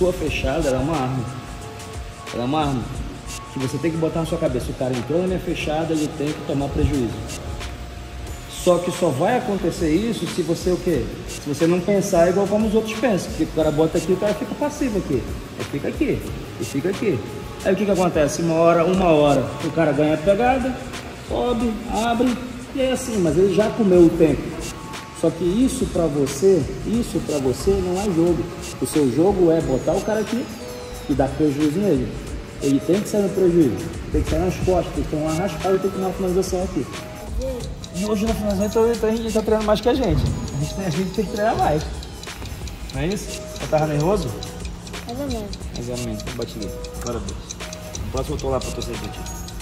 pessoa fechada, ela é uma arma. Ela é uma arma que você tem que botar na sua cabeça. O cara entrou na minha fechada, ele tem que tomar prejuízo. Só que só vai acontecer isso se você o quê? Se você não pensar igual como os outros pensam. Porque o cara bota aqui, o cara fica passivo aqui. Ele fica aqui, ele fica aqui. Aí o que acontece? Uma hora, o cara ganha a pegada, sobe, abre, e é assim, mas ele já comeu o tempo. Só que isso pra você não é jogo. O seu jogo é botar o cara aqui e dar prejuízo nele. Ele tem que sair no prejuízo, tem que sair nas costas, tem que ter uma raspada e tem que ter uma finalização aqui. E hoje no finalmente a gente tá treinando mais que a gente. A gente tem que treinar mais. Não é isso? Você tava nervoso? Mais ou menos. Mais ou menos, então bate ali. Bora, Deus. No próximo eu tô lá pra torcer pra ti.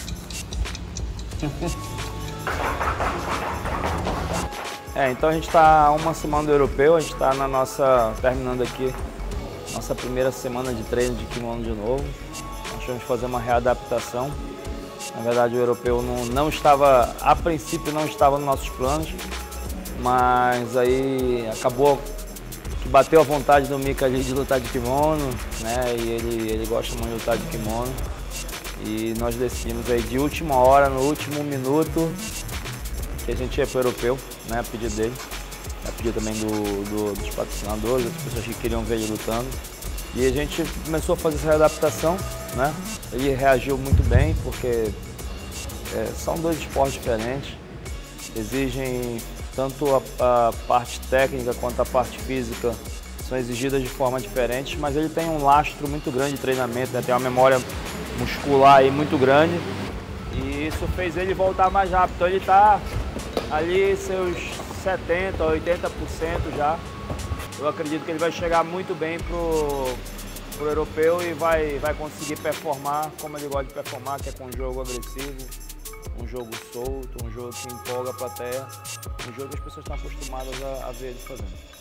Então a gente tá há uma semana do europeu, a gente tá terminando aqui nossa primeira semana de treino de kimono de novo. Nós vamos fazer uma readaptação. Na verdade o europeu não estava, a princípio não estava nos nossos planos, mas aí acabou que bateu a vontade do Mika ali de lutar de kimono, né? E ele gosta muito de lutar de kimono. E nós decidimos aí de última hora, no último minuto, que a gente ia para o europeu, né? A pedido dele, a pedido também dos patrocinadores, das pessoas que queriam ver ele lutando. E a gente começou a fazer essa readaptação, né? Ele reagiu muito bem, porque são dois esportes diferentes, exigem tanto a parte técnica quanto a parte física, são exigidas de forma diferente, mas ele tem um lastro muito grande de treinamento, né? Tem uma memória muscular aí muito grande e isso fez ele voltar mais rápido. Então ele está ali seus 70%, 80% já. Eu acredito que ele vai chegar muito bem pro europeu e vai conseguir performar como ele gosta de performar, que é com um jogo agressivo, um jogo solto, um jogo que empolga a plateia, um jogo que as pessoas estão acostumadas a ver ele fazendo.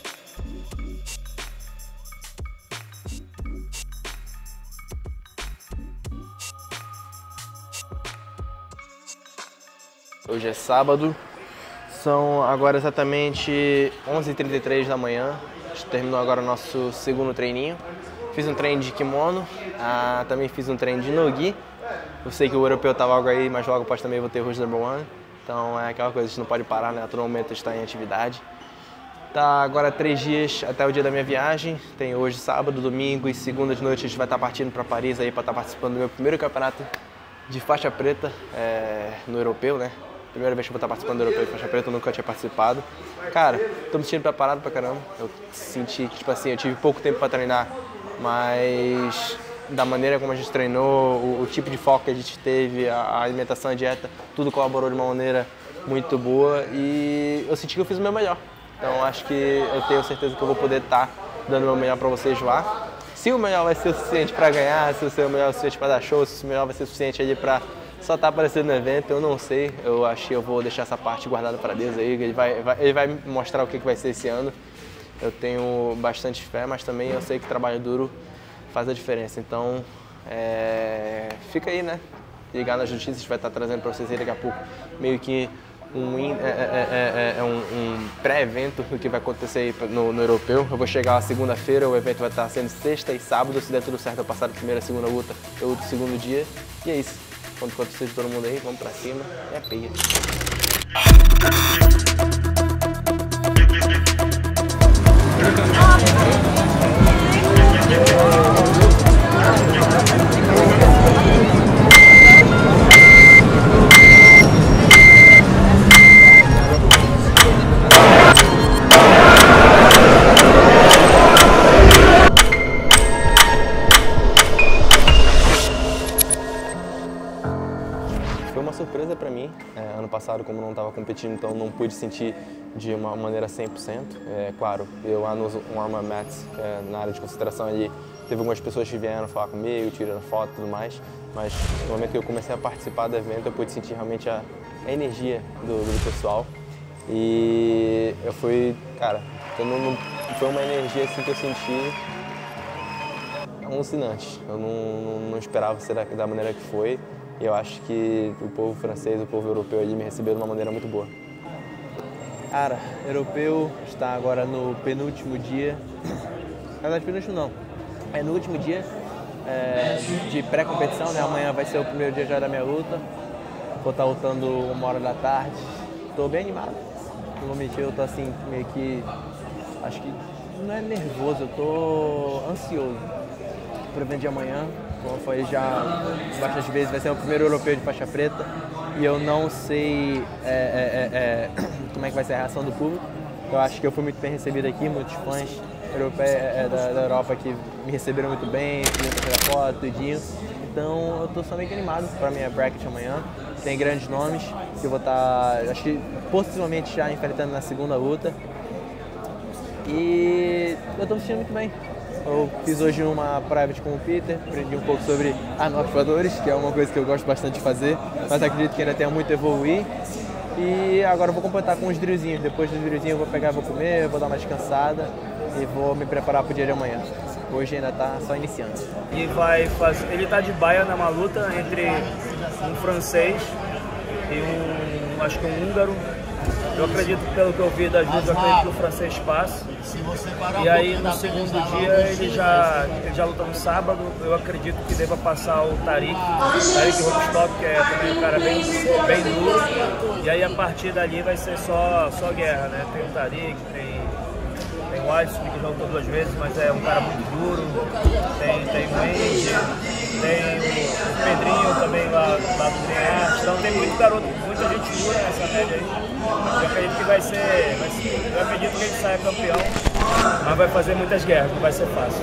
Hoje é sábado, são agora exatamente 11h33 da manhã. A gente terminou agora o nosso segundo treininho. Fiz um treino de kimono, também fiz um treino de no-gi. Eu sei que o europeu tá logo aí, mas logo após também vou ter o Rules Number One. Então é aquela coisa, a gente não pode parar, né? A todo momento está em atividade. Tá agora 3 dias até o dia da minha viagem. Tem hoje sábado, domingo e segunda de noite a gente vai estar partindo para Paris aí para estar participando do meu primeiro campeonato de faixa preta no europeu, né? Primeira vez que eu vou estar participando do europeu de faixa preta, eu nunca tinha participado. Cara, tô me sentindo preparado pra caramba. Eu senti que, tipo assim, eu tive pouco tempo pra treinar, mas da maneira como a gente treinou, o tipo de foco que a gente teve, a alimentação, a dieta, tudo colaborou de uma maneira muito boa e eu senti que eu fiz o meu melhor. Então acho que eu tenho certeza que eu vou poder estar dando o meu melhor pra vocês lá. Se o melhor vai ser o suficiente pra ganhar, se o seu melhor é o suficiente pra dar show, se o melhor vai ser o suficiente ali pra só tá aparecendo no evento, eu não sei. Eu acho que eu vou deixar essa parte guardada para Deus aí. Ele vai me mostrar o que vai ser esse ano. Eu tenho bastante fé, mas também eu sei que trabalho duro faz a diferença. Então, fica aí, né? Ligar nas notícias, a gente vai estar trazendo para vocês aí daqui a pouco meio que um pré-evento do que vai acontecer aí no europeu. Eu vou chegar lá segunda-feira, o evento vai estar sendo sexta e sábado. Se der tudo certo, eu passar a primeira e segunda luta, eu luto o segundo dia. E é isso. Quando acontecer de todo mundo aí, vamos pra cima e é peia. Foi uma surpresa para mim. Ano passado, como não estava competindo, então não pude sentir de uma maneira 100%. Claro, eu lá nos Warm-Up Mats, que é na área de concentração ali, teve algumas pessoas que vieram falar comigo, tirando foto e tudo mais, mas no momento que eu comecei a participar do evento, eu pude sentir realmente a energia do pessoal. E eu fui, cara, foi uma energia assim que eu senti alucinante. Eu não esperava ser da maneira que foi. E eu acho que o povo francês, o povo europeu ali me receberam de uma maneira muito boa. Cara, europeu está agora no penúltimo dia. Na verdade, penúltimo não. É no último dia de pré-competição, né? Amanhã vai ser o primeiro dia já da minha luta. Vou estar lutando 1h da tarde. Estou bem animado. Não vou mentir, eu tô assim, meio que... Acho que não é nervoso, eu tô ansioso pro evento de amanhã. Como eu falei já bastante vezes, vai ser o primeiro europeu de faixa preta. E eu não sei como é que vai ser a reação do público. Eu acho que eu fui muito bem recebido aqui, muitos fãs da Europa que me receberam muito bem, queriam tirar foto, tudinho. Então eu tô só meio que animado para minha bracket amanhã. Tem grandes nomes que eu vou estar, acho que possivelmente já enfrentando na segunda luta. E eu tô me sentindo muito bem. Eu fiz hoje uma private com o Peter, aprendi um pouco sobre anafiadores, que é uma coisa que eu gosto bastante de fazer, mas acredito que ainda tenha muito a evoluir. E agora eu vou completar com os drillzinhos. Depois dos drillzinhos eu vou pegar, vou comer, vou dar uma descansada e vou me preparar para o dia de amanhã. Hoje ainda está só iniciando. E ele está de baia numa luta entre um francês e acho que um húngaro. Eu acredito, pelo que eu vi das lutas, eu acredito que o francês passa. E aí no segundo dia ele já luta no sábado. Eu acredito que deva passar o Tariq Rockstock, que é também um cara bem duro. E aí a partir dali vai ser só guerra, né? Tem o Tariq, tem o Alisson, que já lutou 2 vezes, mas é um cara muito duro. Tem o Andy, tem o Pedrinho também lá do Dream. Então tem muito garoto, muita gente dura nessa média aí. Eu acredito que vai ser. Eu acredito que ele saia campeão, mas vai fazer muitas guerras, não vai ser fácil.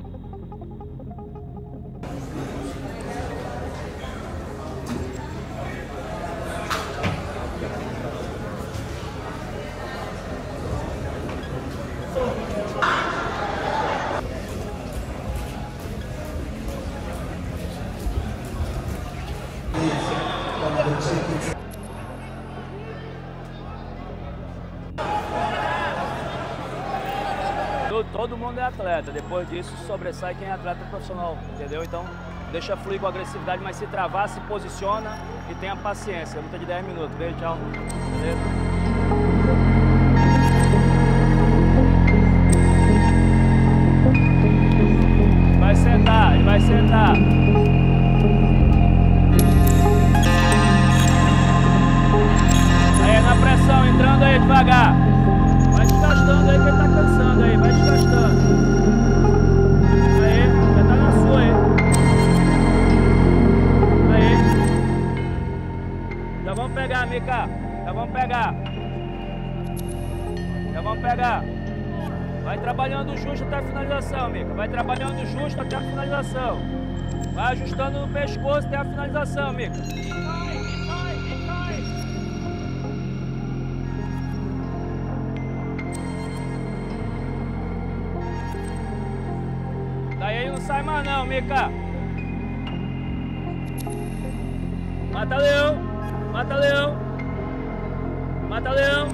Todo mundo é atleta, depois disso sobressai quem é atleta profissional, entendeu? Então deixa fluir com agressividade, mas se travar, se posiciona e tenha paciência. Luta de 10 minutos. Beijo, tchau. Beleza? Ele vai sentar. Aí, na pressão, entrando aí devagar. Vai desgastando aí que ele tá cansando aí, vai desgastando. Aí, já tá na sua aí. Aí. Já vamos pegar, Mika. Já vamos pegar. Vai trabalhando justo até a finalização, Mika. Vai trabalhando justo até a finalização. Vai ajustando no pescoço até a finalização, Mika. Daí não sai mais não, Mika. Mata leão. Mata leão. Mata leão.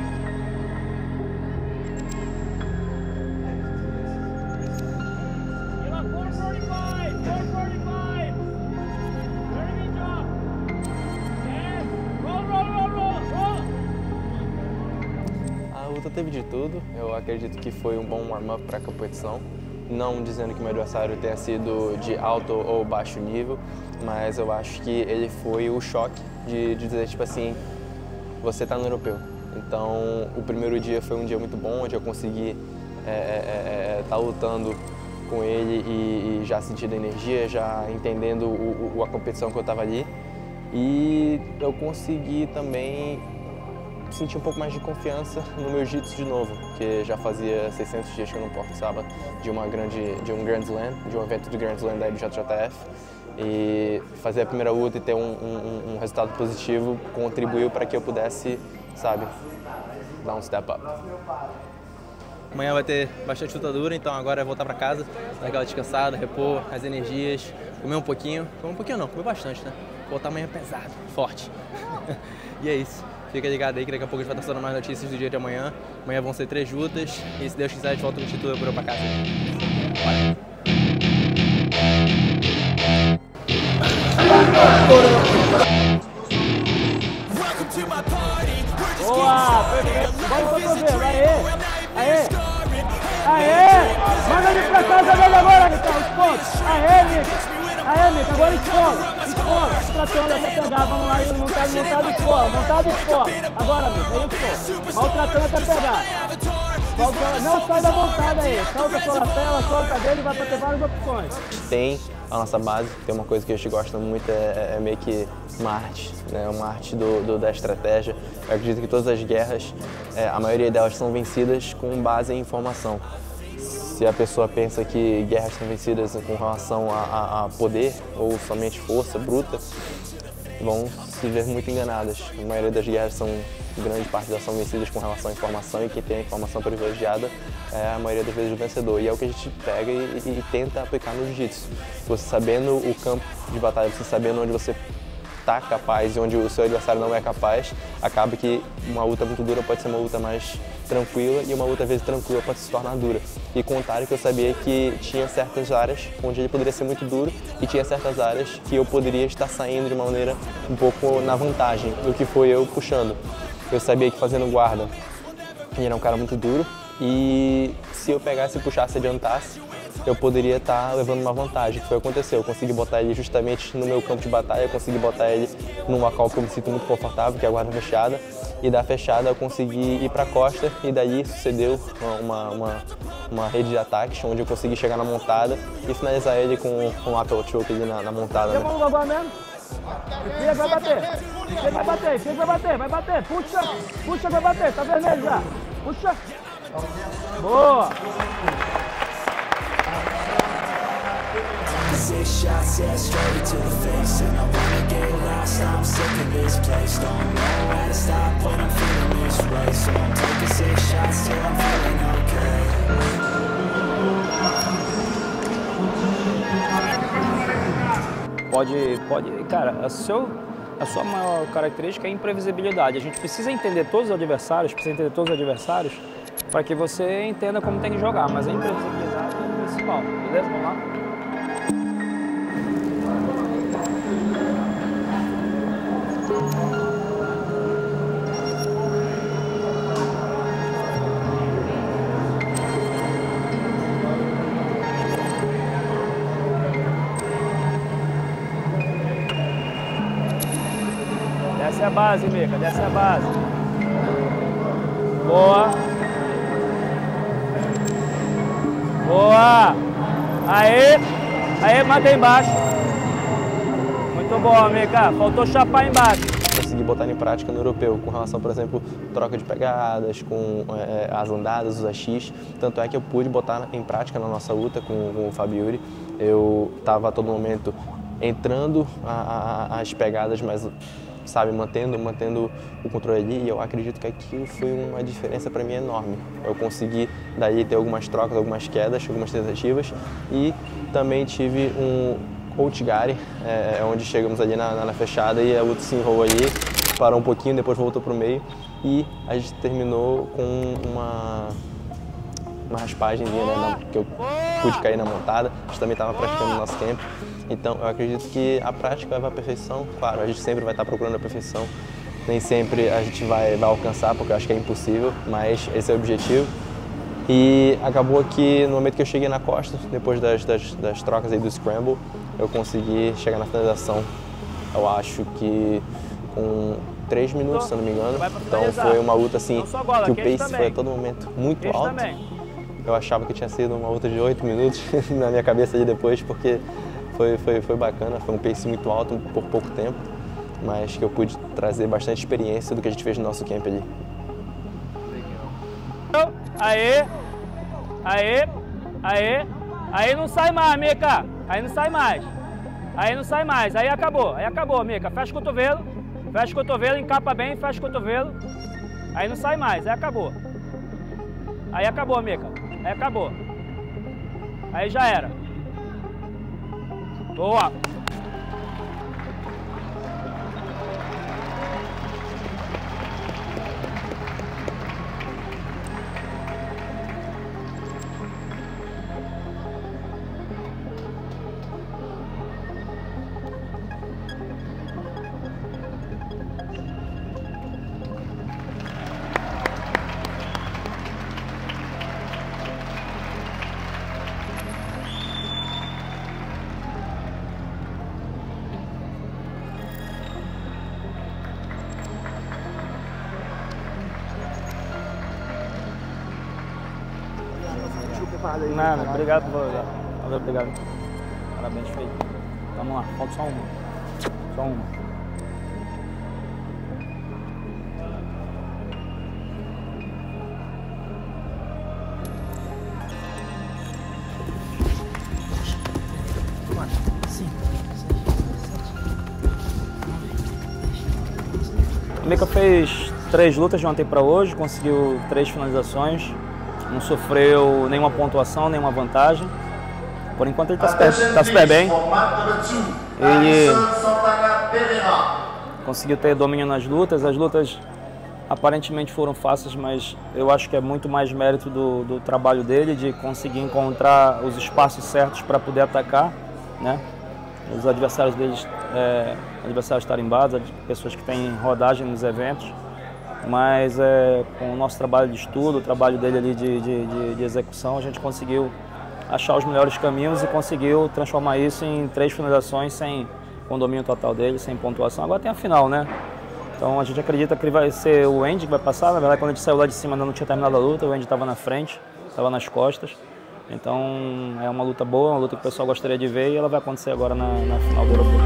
A luta teve de tudo. Eu acredito que foi um bom warm-up para a competição. Não dizendo que meu adversário tenha sido de alto ou baixo nível, mas eu acho que ele foi o choque de dizer, tipo assim, você está no europeu. Então, o primeiro dia foi um dia muito bom, onde eu consegui estar lutando com ele e já sentindo energia, já entendendo a competição que eu estava ali. E eu consegui também sentir um pouco mais de confiança no meu jiu-jitsu de novo, porque já fazia 600 dias que eu não participava de um Grand Slam, de um evento de Grand Slam da IBJJF. E fazer a primeira luta e ter um resultado positivo contribuiu para que eu pudesse, sabe, dar um step up. Amanhã vai ter bastante luta dura, então agora é voltar para casa, dar aquela descansada, repor as energias, comer um pouquinho. Comer um pouquinho não, comer bastante, né? Voltar amanhã pesado, forte. E é isso. Fica ligado aí que daqui a pouco a gente vai estar dando mais notícias do dia de amanhã. Amanhã vão ser 3 lutas e se Deus quiser a gente volta com o título europeu para casa. Bora. Boa! Perfeito! Bora pro cotovelo! Aê! Aê! Aê! Manda ele pra casa dele agora, Vitão! pontos. Aê, Mica, agora escola, tratando até pegar, vamos lá, montado escola. Agora, Mica, é isso, maltratando até pegar. Não sai da montada aí, solta sua lapela, solta dele e vai pra ter várias opções. Tem a nossa base, tem uma coisa que a gente gosta muito, é meio que uma arte, né? Uma arte da estratégia. Eu acredito que todas as guerras, a maioria delas são vencidas com base em informação. Se a pessoa pensa que guerras são vencidas com relação a poder ou somente força bruta, vão se ver muito enganadas. A maioria das guerras grande parte delas são vencidas com relação à informação, e quem tem a informação privilegiada é a maioria das vezes o vencedor. E é o que a gente pega e tenta aplicar no jiu-jitsu. Você sabendo o campo de batalha, você sabendo onde você está capaz e onde o seu adversário não é capaz, acaba que uma luta muito dura pode ser uma luta mais tranquila, e uma luta às vezes tranquila pode se tornar dura. E contrário, que eu sabia que tinha certas áreas onde ele poderia ser muito duro, e tinha certas áreas que eu poderia estar saindo de uma maneira um pouco na vantagem, do que foi eu puxando. Eu sabia que fazendo guarda, ele era um cara muito duro, e se eu pegasse, puxasse e adiantasse, eu poderia estar levando uma vantagem, que foi o que aconteceu. Eu consegui botar ele justamente no meu campo de batalha, eu consegui botar ele num local que eu me sinto muito confortável, que é a guarda fechada, e da fechada eu consegui ir para a costa, e daí sucedeu uma rede de ataques, onde eu consegui chegar na montada e finalizar ele com um apple choke ali na montada. Né? Agora mesmo? Enfia, vai bater, puxa, vai bater, tá vermelho já, puxa, boa! Six shots, yeah, straight to the face. And I wanna get lost, I'm sick of this place. Don't know how to stop when I'm feeling this way. So I'm taking 6 shots till I'm feeling okay. Pode, cara, a sua maior característica é a imprevisibilidade. A gente precisa entender todos os adversários, para que você entenda como tem que jogar, mas a imprevisibilidade é o principal, beleza? Vamos lá? Desce a base, Mica, desce a base. Boa. Boa. Aê, mata embaixo. Muito bom, Mica. Faltou chapar embaixo. Consegui botar em prática no europeu, com relação, por exemplo, troca de pegadas, com as andadas, os AX. Tanto é que eu pude botar em prática na nossa luta com o Fabiuri. Eu estava a todo momento entrando as pegadas, mas sabe, mantendo o controle ali, e eu acredito que aquilo foi uma diferença para mim enorme. Eu consegui daí ter algumas trocas, algumas quedas, algumas tentativas, e também tive um Outigari, onde chegamos ali na fechada, e a luta se enrolou ali, parou um pouquinho, depois voltou para o meio, e a gente terminou com uma raspagem, né, que eu pude cair na montada. A gente também estava praticando no nosso camp. Então, eu acredito que a prática leva à perfeição. Claro, a gente sempre vai estar procurando a perfeição. Nem sempre a gente vai alcançar, porque eu acho que é impossível, mas esse é o objetivo. E acabou que no momento que eu cheguei na costa, depois das trocas aí do scramble, eu consegui chegar na finalização. Eu acho que com 3 minutos, se eu não me engano. Então foi uma luta assim, que o pace foi a todo momento muito alto. Eu achava que tinha sido uma luta de 8 minutos na minha cabeça ali depois, porque foi bacana, foi um pace muito alto por pouco tempo, mas que eu pude trazer bastante experiência do que a gente fez no nosso camp ali. Aí não sai mais, Mica, aí não sai mais, aí acabou, Mica, fecha o cotovelo, encapa bem, fecha o cotovelo, aí não sai mais, aí acabou, Mica, aí já era. Boa! preparado aí. Nada, obrigado por olhar. Valeu, obrigado. Parabéns, feio. Vamos lá, falta só uma. Só uma. O Mika fez 3 lutas de ontem para hoje, conseguiu 3 finalizações, não sofreu nenhuma pontuação, nenhuma vantagem. Por enquanto ele está super bem. Ele conseguiu ter domínio nas lutas. As lutas aparentemente foram fáceis, mas eu acho que é muito mais mérito do trabalho dele, de conseguir encontrar os espaços certos para poder atacar, né? Os adversários deles, adversários tarimbados, pessoas que têm rodagem nos eventos, mas com o nosso trabalho de estudo, o trabalho dele ali de execução, a gente conseguiu achar os melhores caminhos e conseguiu transformar isso em 3 finalizações com domínio total dele, sem pontuação. Agora tem a final, né? Então a gente acredita que vai ser o Andy que vai passar. Na verdade, quando a gente saiu lá de cima ainda não tinha terminado a luta, o Andy estava na frente, estava nas costas. Então é uma luta boa, uma luta que o pessoal gostaria de ver e ela vai acontecer agora na final do europeu.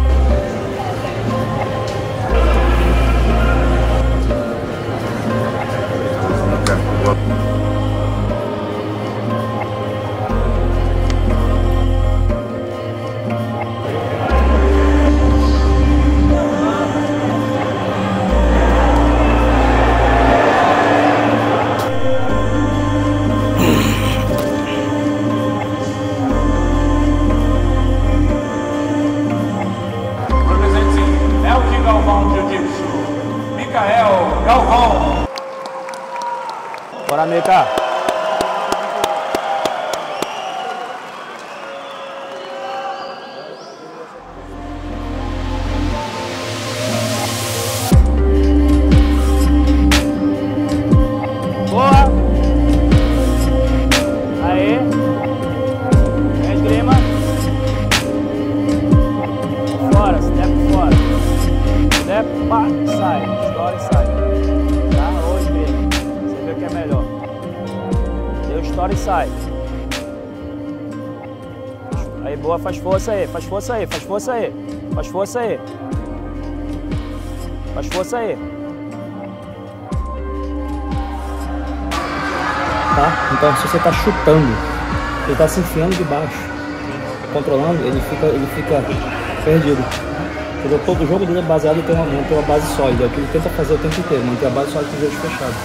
Bora, Mika! Boa! Aí! Vem, esgrima! Fora, step fora! Step, pá, sai! Estoura e sai! Tá? Ou esgrima! Você vê o que é melhor. Deu estoura e sai. Aí, boa, faz força aí, faz força aí, faz força aí. Faz força aí. Faz força aí. Tá? Então, se você tá chutando, ele tá se enfiando de baixo, controlando, ele fica perdido. Entendeu? Todo o jogo dele é baseado em ter uma base sólida. É o que ele tenta fazer o tempo inteiro, manter a base sólida com os olhos fechados.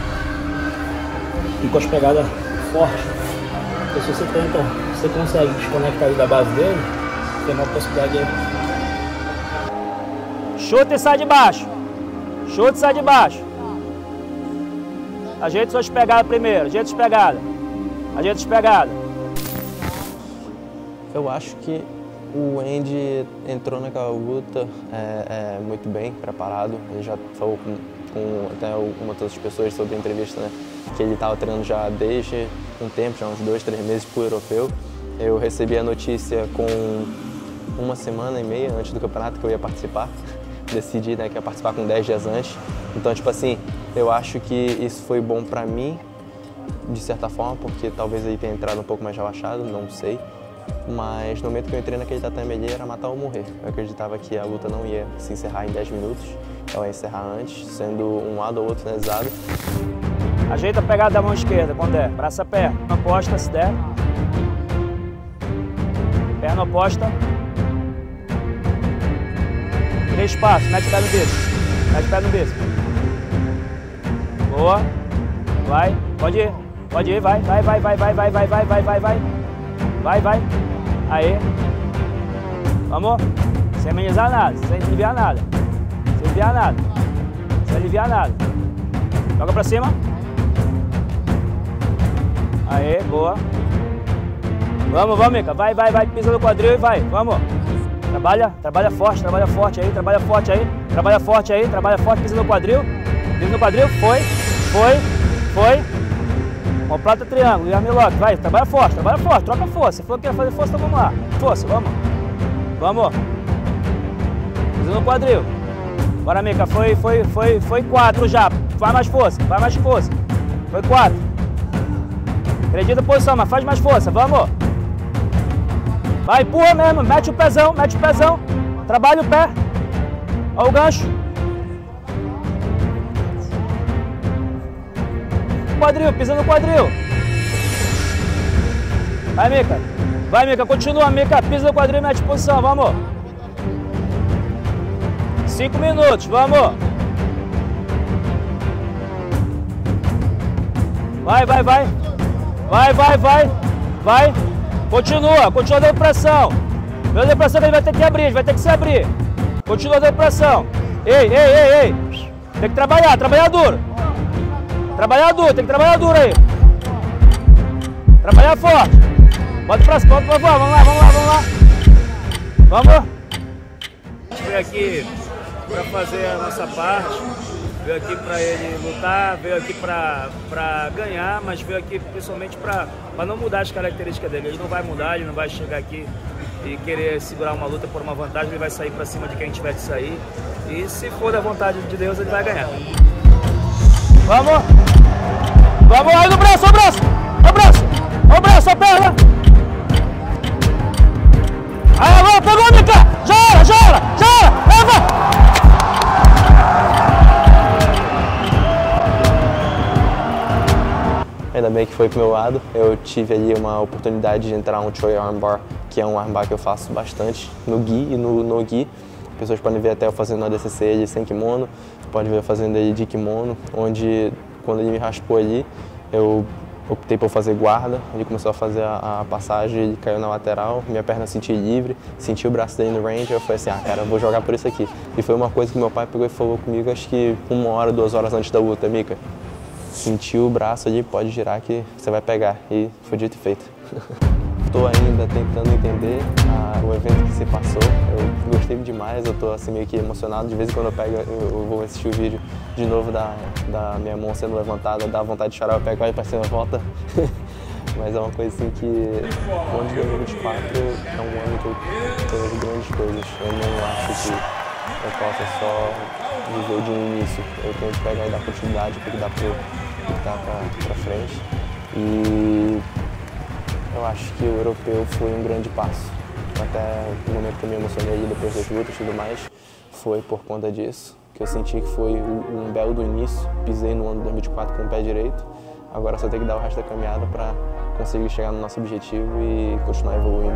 E com as pegadas fortes. Porque se você consegue desconectar ele da base dele, tem uma possibilidade de... Chuta e sai de baixo. Chuta e sai de baixo. Ajeita suas pegadas primeiro. Ajeita as pegadas. Ajeita as pegadas. Eu acho que o Andy entrou naquela luta muito bem preparado. Ele já falou com até algumas outras pessoas sobre a entrevista, né, que ele estava treinando já desde um tempo, já uns 2, 3 meses para o europeu. Eu recebi a notícia com 1 semana e meia antes do campeonato que eu ia participar. Decidi, né, que ia participar com 10 dias antes. Então, tipo assim, eu acho que isso foi bom pra mim, de certa forma, porque talvez ele tenha entrado um pouco mais relaxado, não sei. Mas no momento que eu entrei naquele tatame ali era matar ou morrer. Eu acreditava que a luta não ia se encerrar em 10 minutos, ela ia encerrar antes, sendo um lado ou outro finalizado. Ajeita a pegada da mão esquerda quando der, braça perna, oposta se der. Perna oposta. 3 passos, mete o pé no bíceps. Mete o pé no bíceps. Boa. Vai, pode ir, vai. Vai. Aí. Vamos. Sem amenizar nada, sem aliviar nada. Sem aliviar nada. Joga pra cima. Aí, boa. Vamos, Mika. Vai. Pisa no quadril e vai. Vamos. Trabalha forte aí. Trabalha forte, pisa no quadril. Foi. Completa triângulo, e armlock, vai, trabalha forte, troca força. Se for querer fazer força, então vamos lá. Força, vamos. Pisa no quadril. Bora, Mika, foi 4 já. Vai mais força. Foi 4. Acredita a posição, mas faz mais força, vamos. Vai, empurra mesmo, mete o pezão, trabalha o pé. Olha o gancho. Quadril, pisa no quadril. Vai, Mica, continua, Mica, pisa no quadril, mete posição, vamos. 5 minutos, vamos. Vai. Continua dando pressão. Dando pressão que ele vai ter que abrir, vai ter que se abrir. Continua dando pressão. Ei. Tem que trabalhar duro. Tem que trabalhar duro aí. Trabalhar forte. Bota pra cima, vamos lá. Vamos. A gente veio aqui pra fazer a nossa parte. Veio aqui para ele lutar, veio aqui para ganhar, mas veio aqui principalmente para não mudar as características dele. Ele não vai mudar, ele não vai chegar aqui e querer segurar uma luta por uma vantagem, ele vai sair para cima de quem tiver de sair. E se for da vontade de Deus, ele vai ganhar. Vamos, aí no braço, a perna. Aí agora, pegou, Mica, já era, leva! Ainda bem que foi pro meu lado. Eu tive ali uma oportunidade de entrar um Choi Armbar, que é um armbar que eu faço bastante no gi e no gi. Pessoas podem ver até eu fazendo na DCC ele sem kimono, pode ver eu fazendo ele de kimono, onde quando ele me raspou ali, eu optei por fazer guarda. Ele começou a fazer a passagem, ele caiu na lateral, minha perna senti livre, senti o braço dele no range, eu falei assim, cara, eu vou jogar por isso aqui. E foi uma coisa que meu pai pegou e falou comigo, acho que 1 hora, 2 horas antes da luta, Mica. Sentiu o braço ali, pode girar que você vai pegar. E foi dito e feito. Estou ainda tentando entender o evento que se passou. Eu gostei demais, eu estou assim, meio que emocionado. De vez em quando eu vou assistir o vídeo de novo da minha mão sendo levantada, dá vontade de chorar, eu pego e para cima volta. Mas é uma coisa assim que o ano de 2024 é um ano que eu tenho grandes coisas. Eu não acho que eu possa só viver de um início. Eu tenho que pegar e dar continuidade, tenho que dar pra frente. E eu acho que o europeu foi um grande passo. Até o momento que eu me emocionei depois das lutas e tudo mais, foi por conta disso. Que eu senti que foi um belo do início. Pisei no ano de 2024 com o pé direito. Agora só tenho que dar o resto da caminhada para conseguir chegar no nosso objetivo e continuar evoluindo.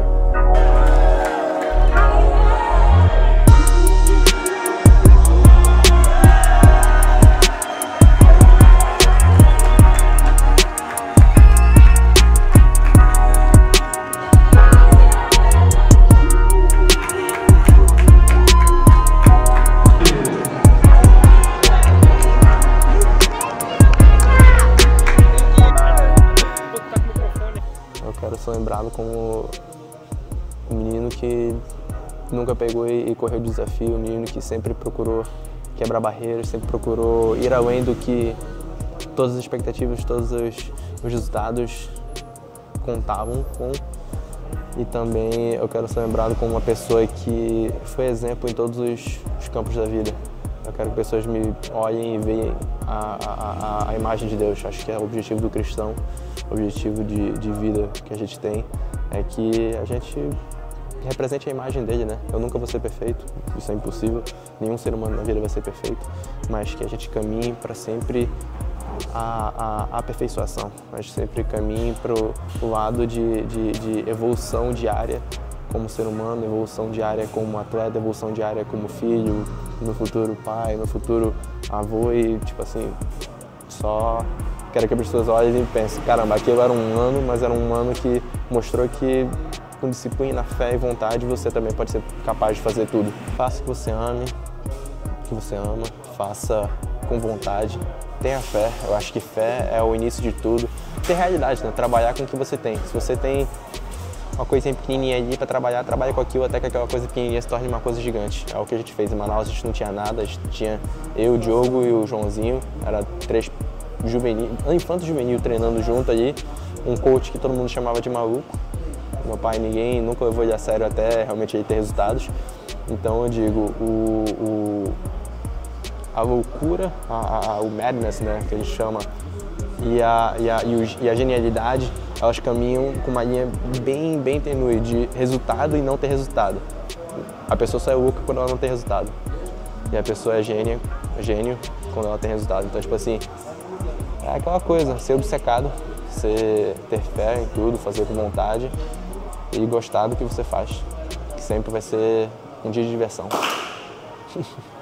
Sou lembrado como um menino que nunca pegou e correu o desafio, um menino que sempre procurou quebrar barreiras, sempre procurou ir além do que todas as expectativas, todos os resultados contavam com. E também eu quero ser lembrado como uma pessoa que foi exemplo em todos os campos da vida. Eu quero que pessoas me olhem e vejam a imagem de Deus. Acho que é o objetivo do cristão, o objetivo de vida que a gente tem, é que a gente represente a imagem dele, né? Eu nunca vou ser perfeito, isso é impossível, nenhum ser humano na vida vai ser perfeito, mas que a gente caminhe para sempre a aperfeiçoação, a gente sempre caminhe para o lado de evolução diária como ser humano, evolução diária como atleta, evolução diária como filho, no futuro pai, no futuro avô e tipo assim, só quero que as pessoas olhem e pensem, caramba, aquilo era um ano, mas era um ano que mostrou que com disciplina, fé e vontade você também pode ser capaz de fazer tudo. Faça o que você ame, o que você ama, faça com vontade, tenha fé, eu acho que fé é o início de tudo. Ter realidade, né? Trabalhar com o que você tem. Se você tem uma coisinha pequenininha ali para trabalhar, trabalha com aquilo até que aquela coisa pequenininha se torne uma coisa gigante. É o que a gente fez em Manaus, a gente não tinha nada, a gente tinha eu, o Diogo e o Joãozinho, era 3 infantos juvenil treinando junto ali, um coach que todo mundo chamava de maluco. Meu pai, ninguém nunca levou ele a sério até realmente ele ter resultados. Então eu digo, a loucura, o madness, né, que a gente chama, e a genialidade, elas caminham com uma linha bem tênue de resultado e não ter resultado. A pessoa só é louca quando ela não tem resultado. E a pessoa é gênio quando ela tem resultado. Então, tipo assim, é aquela coisa, ser obcecado, ter fé em tudo, fazer com vontade e gostar do que você faz. Que sempre vai ser um dia de diversão.